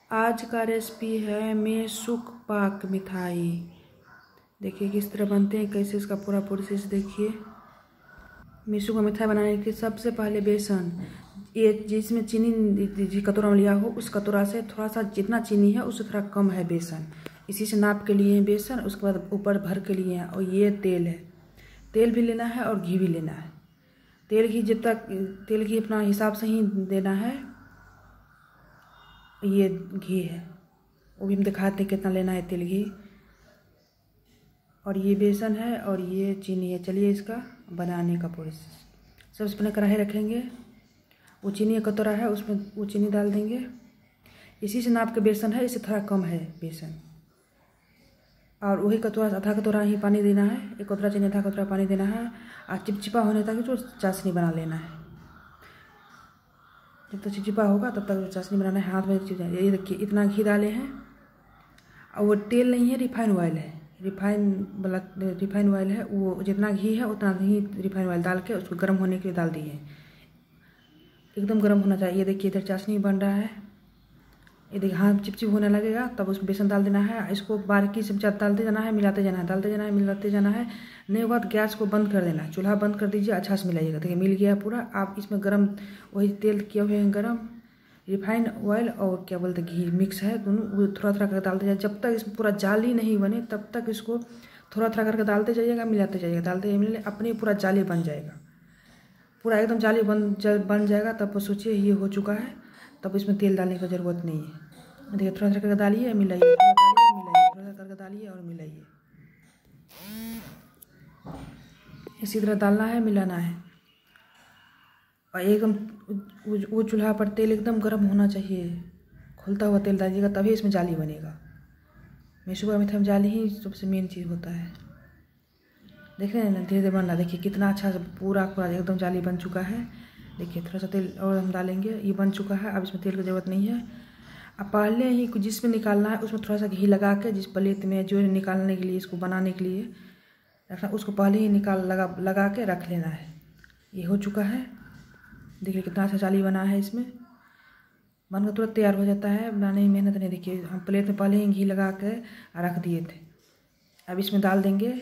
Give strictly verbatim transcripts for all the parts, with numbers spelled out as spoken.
आज का रेसिपी है मेसुक पाक मिठाई। देखिए किस तरह बनते हैं, कैसे इसका पूरा प्रोसेस देखिए। मेसुक का मिठाई बनाने के लिए सबसे पहले बेसन, ये जिसमें चीनी जी कटोरा में लिया हो उस कटोरा से थोड़ा सा, जितना चीनी है उससे थोड़ा कम है बेसन, इसी से नाप के लिए बेसन। उसके बाद ऊपर भर के लिए, और ये तेल है, तेल भी लेना है और घी भी लेना है। तेल घी जब तक तेल घी अपना हिसाब से ही देना है। ये घी है, वो भी हम दिखाते हैं कितना लेना है तेल घी। और ये बेसन है और ये चीनी है। चलिए इसका बनाने का प्रोसेस। सबसे पहले कढ़ाई रखेंगे, वो चीनी का कटोरा है उसमें वो चीनी डाल देंगे। इसी से नाप के बेसन है, इससे थोड़ा कम है बेसन। और वही कटोरा, आधा कटोरा ही पानी देना है। एक कटोरा चीनी, आधा कटोरा पानी देना है। और चिपचिपा होने तक जो चाशनी बना लेना है। जब तक चिपचिपा होगा तब तक चाशनी बनाना है, हाथ में चिपचिपा। ये देखिए इतना घी डाले हैं, और वो तेल नहीं है, रिफाइन ऑयल है। रिफाइन वाला रिफाइन ऑयल है, वो जितना घी है उतना ही रिफाइन ऑयल डाल के उसको गर्म होने के लिए डाल दिए। एकदम गर्म होना चाहिए। ये देखिए इधर चाशनी बन रहा है, ये देखिए हाथ चिपचिप होने लगेगा, तब उसमें बेसन डाल देना है। इसको बारीकी से डालते जाना है, मिलाते जाना है, डालते जाना है, मिलाते जाना है। नहीं बाद गैस को बंद कर देना है, चूल्हा बंद कर दीजिए, अच्छा से मिलाइएगा। देखिए मिल गया पूरा। आप इसमें गरम वही तेल किए हुए हैं गरम, रिफाइंड ऑयल और क्या बोलते घी मिक्स है दोनों, वो थोड़ा थोड़ा करके डालते जाइए। जब तक इसमें पूरा जाली नहीं बने तब तक इसको थोड़ा थोड़ा करके डालते जाइएगा, मिलाते जाइएगा, डालते जाइए, मिले अपने पूरा जाली बन जाएगा। पूरा एकदम जाली बन जब बन जाएगा तब सोचिए ये हो चुका है, तब इसमें तेल डालने की ज़रूरत नहीं है। देखिए थोड़ा थोड़ा करके डालिए, मिलाइए, मिलाइए, थोड़ा सा करके डालिए और मिलाइए। इसी तरह डालना है, मिलाना है। और एकदम वो चूल्हा पर तेल एकदम गर्म होना चाहिए, खुलता हुआ तेल डालिएगा, तभी इसमें जाली बनेगा। मेसुक का मिठाई में जाली ही सबसे मेन चीज़ होता है। देख रहे हैं ना, धीरे धीरे बनना। देखिए कितना अच्छा से पूरा पूरा एकदम जाली बन चुका है। देखिए थोड़ा सा तेल और हम डालेंगे, ये बन चुका है। अब इसमें तेल की ज़रूरत नहीं है। अब पहले ही जिसमें निकालना है उसमें थोड़ा सा घी लगा के, जिस प्लेट में जो निकालने के लिए, इसको बनाने के लिए रखना, उसको पहले ही निकाल लगा लगा के रख लेना है। ये हो चुका है। देखिए कितना अच्छा जाली बना है, इसमें बनकर तुरंत तैयार हो जाता है, बनाने में मेहनत नहीं। देखिए हम प्लेट में पहले ही घी लगा के रख दिए थे। अब इसमें डाल देंगे,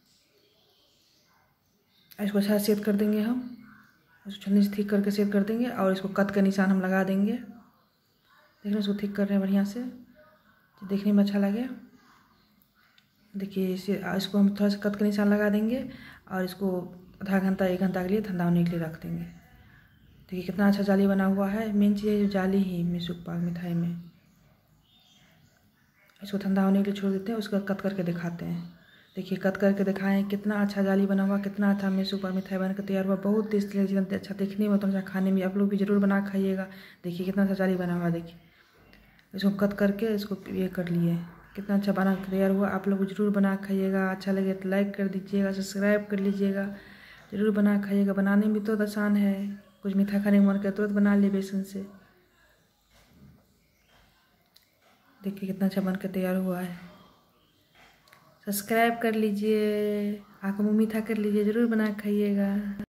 इसको अच्छा सेट कर देंगे हम, इसको छन्नी से ठीक करके सेट कर देंगे। और इसको कट का निशान हम लगा देंगे। देख रहे हैं, इसको ठीक कर रहे हैं बढ़िया से, देखने में अच्छा लगे। देखिए इसे इसको हम थोड़ा सा कट का निशान लगा देंगे और इसको आधा घंटा एक घंटा के लिए ठंडा होने के लिए रख देंगे। देखिए कितना अच्छा जाली बना हुआ है। मेन चीज़ है जो जाली ही मेसुक पाक मिठाई में। इसको ठंडा होने के लिए छोड़ देते हैं, उसका कट करके दिखाते हैं। देखिए कट करके दिखाएं कितना अच्छा जाली बना हुआ, कितना अच्छा मेसुक पाक मिठाई बनकर तैयार हुआ। बहुत टेस्टी लगी, अच्छा दिखने में तो अच्छा खाने में। आप लोग भी जरूर बना खाइएगा। देखिए कितना अच्छा जाली बना हुआ। देखिए इसको कट करके इसको ये कर लिए, कितना अच्छा बना तैयार हुआ। आप लोग जरूर बना खाइएगा। अच्छा लगे तो लाइक कर दीजिएगा, सब्सक्राइब कर लीजिएगा। जरूर बना खाइएगा। बनाने में तो आसान है, कुछ मीठा खाने का मन करे तुरंत बना ले बेसन से। देखिए कितना अच्छा बनकर तैयार हुआ है। सब्सक्राइब कर लीजिए, आँखों में मीठा कर लीजिए, ज़रूर बना खाइएगा।